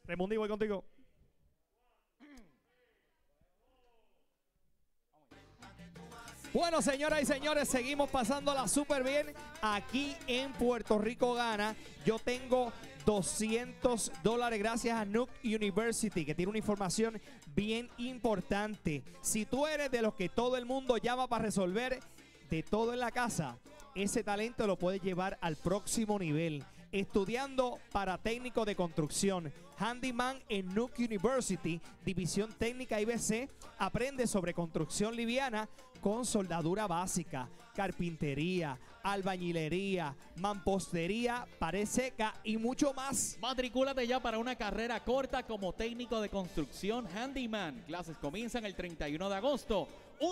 Raimundi, voy contigo. Bueno, señoras y señores, seguimos pasándola súper bien aquí en Puerto Rico Gana. Yo tengo $200 gracias a Nook University, que tiene una información bien importante. Si tú eres de los que todo el mundo llama para resolver de todo en la casa, ese talento lo puedes llevar al próximo nivel. Estudiando para técnico de construcción, handyman en Nook University, división técnica IBC, aprende sobre construcción liviana con soldadura básica, carpintería, albañilería, mampostería, pared seca y mucho más. Matricúlate ya para una carrera corta como técnico de construcción handyman. Clases comienzan el 31 de agosto.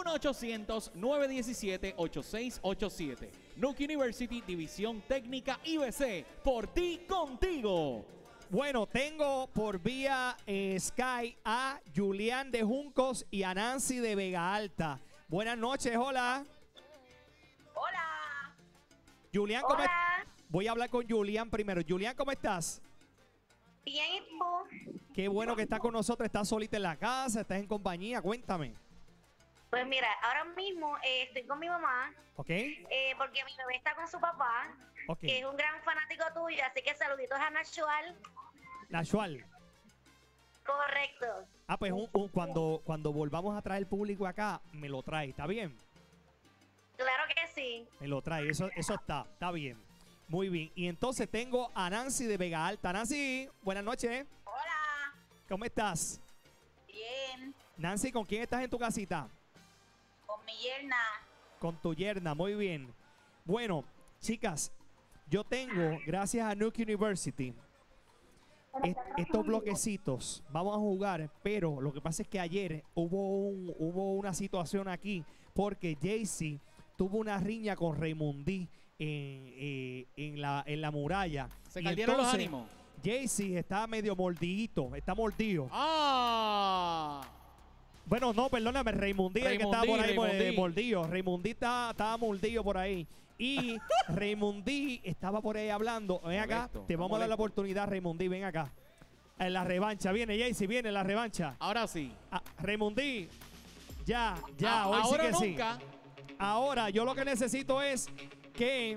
1-800-917-8687. Nook University, división técnica IBC. Por ti, contigo. Bueno, tengo por vía Sky a Julián de Juncos y a Nancy de Vega Alta. Buenas noches, hola. Hola. Julián, ¿cómo estás? Voy a hablar con Julián primero. Julián, ¿cómo estás? Bien, ¿y tú? Qué bueno que estás con nosotros. ¿Estás solita en la casa? ¿Estás en compañía? Cuéntame. Pues mira, ahora mismo estoy con mi mamá, ¿Ok? porque mi bebé está con su papá, Ok. que es un gran fanático tuyo, así que saluditos a Nachual. Nachual. Correcto. Ah, pues cuando volvamos a traer el público acá, me lo trae. ¿Está bien? Claro que sí. Me lo trae. Eso está bien. Muy bien. Y entonces tengo a Nancy de Vega Alta. Nancy, buenas noches. Hola. ¿Cómo estás? Bien. Nancy, ¿con quién estás en tu casita? Con mi yerna. Con tu yerna, muy bien. Bueno, chicas, yo tengo, gracias a Nook University, estos bloquecitos. Vamos a jugar, pero lo que pasa es que ayer hubo una situación aquí, porque Jaycee tuvo una riña con Raimundi en la muralla. Se Y cayeron los entonces, ánimos. Jaycee está medio mordidito, está mordido. ¡Ah! Bueno, no, perdóname, Raimundi, el que estaba por ahí Raimundi. mordido. Raimundi estaba mordido por ahí. Y Raimundi estaba por ahí hablando. Ven acá, Molesto, te vamos a dar la molesto. oportunidad, Raimundi, ven acá. En la revancha, viene Jaycee, viene la revancha. Ahora sí. Raimundi, ya, A- hoy sí ahora que nunca. sí. Ahora, yo lo que necesito es que...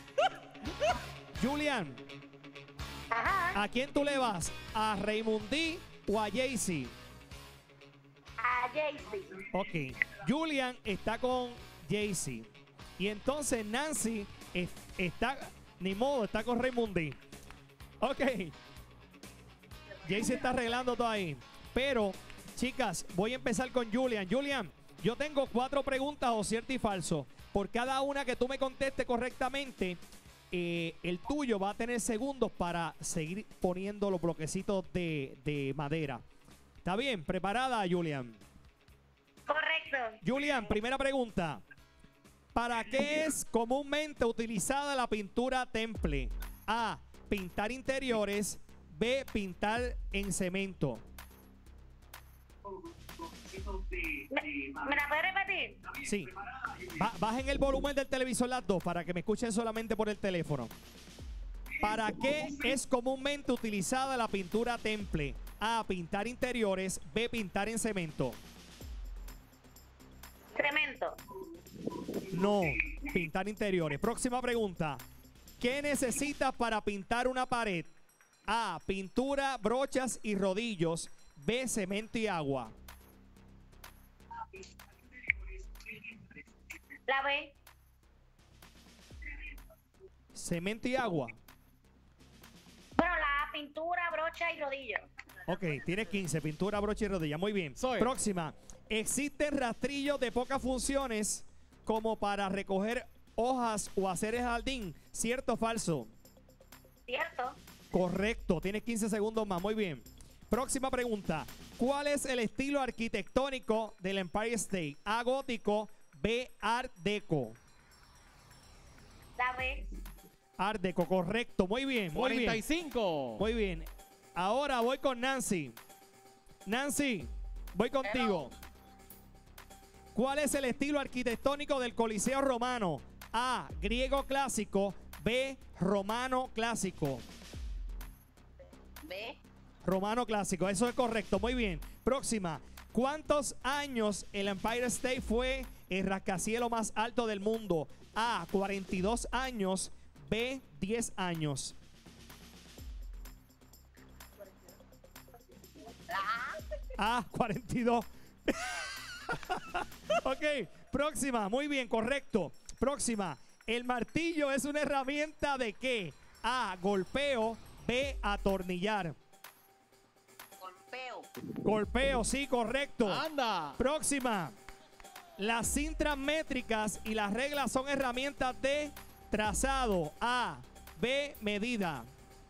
Julian, Ajá. ¿a quién tú le vas? ¿A Raimundi o a Jaycee? A Jaycee. Ok, Julian está con Jaycee. Y entonces Nancy está, ni modo, está con Raimundi. Ok. Jaycee está arreglando todo ahí. Pero, chicas, voy a empezar con Julian. Julian, yo tengo 4 preguntas o cierto y falso. Por cada una que tú me contestes correctamente, el tuyo va a tener segundos para seguir poniendo los bloquecitos de madera. ¿Está bien? ¿Preparada, Julian? Correcto. Julian, primera pregunta. ¿Para qué es comúnmente utilizada la pintura temple? A. Pintar interiores. B. Pintar en cemento. ¿Me la puedes repetir? Sí. Bajen el volumen del televisor las dos para que me escuchen solamente por el teléfono. ¿Para qué es comúnmente utilizada la pintura temple? A. Pintar interiores. B. Pintar en cemento. Cemento. No, pintar interiores. Próxima pregunta. ¿Qué necesitas para pintar una pared? A. Pintura, brochas y rodillos. B. Cemento y agua. La B. Cemento y agua. Bueno, la A, pintura, brocha y rodillo. Ok, tienes 15. Pintura, brocha y rodilla. Muy bien. Soy. Próxima. Existen rastrillos de pocas funciones como para recoger hojas o hacer el jardín. ¿Cierto o falso? ¿Cierto? Correcto. Tienes 15 segundos más. Muy bien. Próxima pregunta. ¿Cuál es el estilo arquitectónico del Empire State? A. Gótico. B. Art Deco. La B. Art Deco. Correcto. Muy bien. Muy bien. 45. Muy bien. Ahora voy con Nancy. Nancy, voy contigo. ¿Cuál es el estilo arquitectónico del Coliseo Romano? A. Griego clásico. B. Romano clásico. B. Romano clásico, eso es correcto. Muy bien. Próxima. ¿Cuántos años el Empire State fue el rascacielos más alto del mundo? A, 42 años. B, 10 años. A, 42. Ok, próxima. Muy bien, correcto. Próxima. ¿El martillo es una herramienta de qué? A, golpeo. B, atornillar. Golpeo. Golpeo, sí, correcto. ¡Anda! Próxima. Las cintas métricas y las reglas son herramientas de trazado. A, B, medida.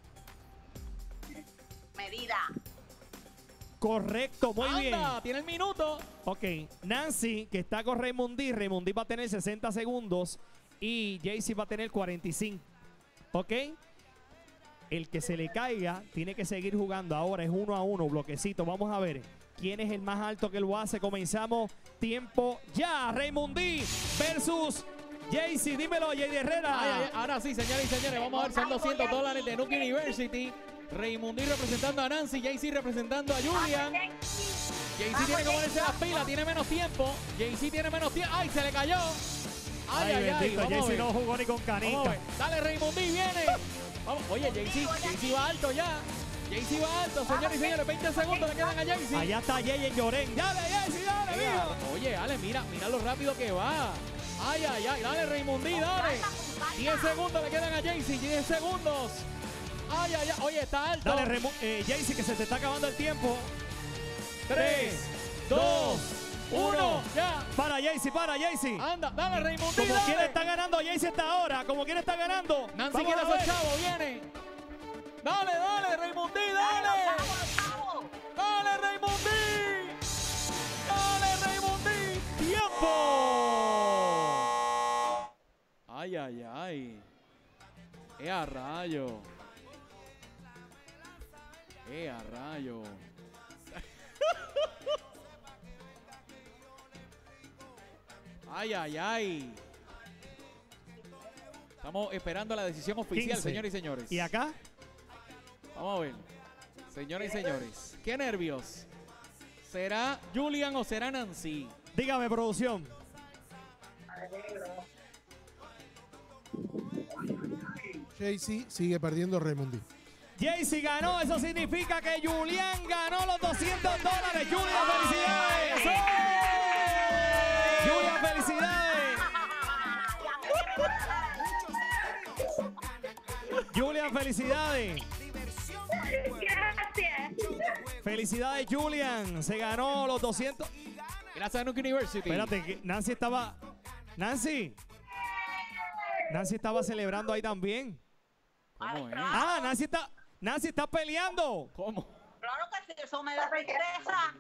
Medida. Correcto, muy bien. ¡Anda! Tiene el minuto. Ok, Nancy, que está con Raymundi. Raymundi va a tener 60 segundos y Jaycee va a tener 45. Ok. El que se le caiga tiene que seguir jugando. Ahora es 1-1, bloquecito. Vamos a ver quién es el más alto que lo hace. Comenzamos. Tiempo ya. Raymundi versus Jaycee. Dímelo, Jay Herrera. Ay, ay, ahora sí, señores y señores, vamos a ver, son $200 de Nuke University. Raymundi representando a Nancy, Jaycee representando a Julian. Jaycee tiene que ponerse las pilas, tiene menos tiempo. Jaycee tiene menos tiempo. ¡Ay, se le cayó! ¡Ay, ay, ay! Bendito, Vamos a Jaycee ver. no jugó ni con Vamos a canita. ver. Dale, Raymundi, viene. Vamos. Oye, Jaycee va alto ya. Jaycee va alto, señores y señores. 20 segundos le quedan a Jaycee. Allá está Jay Lloren. Dale, Jaycee, dale, mijo. Oye, Ale, mira lo rápido que va. Ay, ay, ay. Dale, Raymundi, dale. 10 segundos le quedan a Jaycee. 10 segundos. Ay, ay, ay. Oye, está alto. Dale, Jaycee, que se te está acabando el tiempo. 3, 2, 1. Ya. Para Jaycee. Anda, dale, Raymundi, Como quiera dale. está ganando Jaycee hasta ahora. Como quiera está ganando. Nancy Vamos quiere a hacer ver. chavo, viene. Dale, dale, Raymundi, dale. Dale, Raymundi. Dale, Raymundi. ¡Tiempo! Ay, ay, ay. ¡A rayo! ¡A rayo! ¡Ay, ay, ay! Estamos esperando la decisión oficial, 15. señores y señores. ¿Y acá? Vamos a ver. Señores y señores, qué nervios. ¿Será Julian o será Nancy? Dígame, producción. Jaycee sigue perdiendo Raymundi. Jaycee ganó, eso significa que Julian ganó los $200. Julian, felicidades. ¡Sí! Julian, felicidades. Julian, felicidades. Gracias. Felicidades, Julian. Se ganó los 200. Gracias a Nuke University. Espérate, que Nancy estaba. Nancy estaba celebrando ahí también. ¿Cómo es? Ah, Nancy está peleando. ¿Cómo? Claro que sí, eso me da tristeza.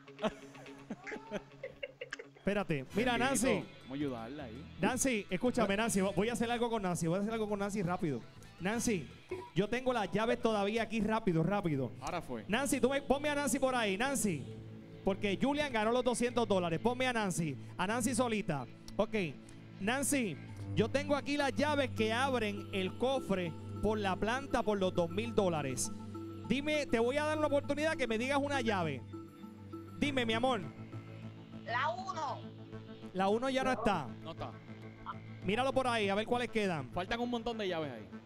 Espérate, mira, Bendito. Nancy. Vamos a ayudarla ahí. Nancy, escúchame, Nancy. Voy a hacer algo con Nancy. Rápido. Nancy, yo tengo las llaves todavía aquí rápido. Ahora fue. Nancy, ponme a Nancy por ahí, Nancy. Porque Julian ganó los $200. Ponme a Nancy solita. Ok, Nancy, yo tengo aquí las llaves que abren el cofre por la planta por los $2,000. Dime, te voy a dar una oportunidad que me digas una llave. Dime, mi amor. La 1. La 1 ya no está. No está. Míralo por ahí, a ver cuáles quedan. Faltan un montón de llaves ahí.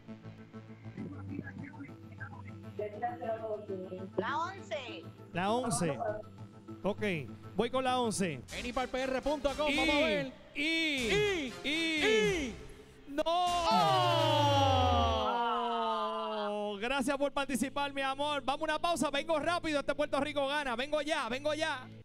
La 11. La 11. Ok, voy con la 11. Anyparpr.com, vamos a ver. ¡No! ¡Oh! Gracias por participar, mi amor. Vamos a una pausa. Vengo rápido. Puerto Rico gana. Vengo ya.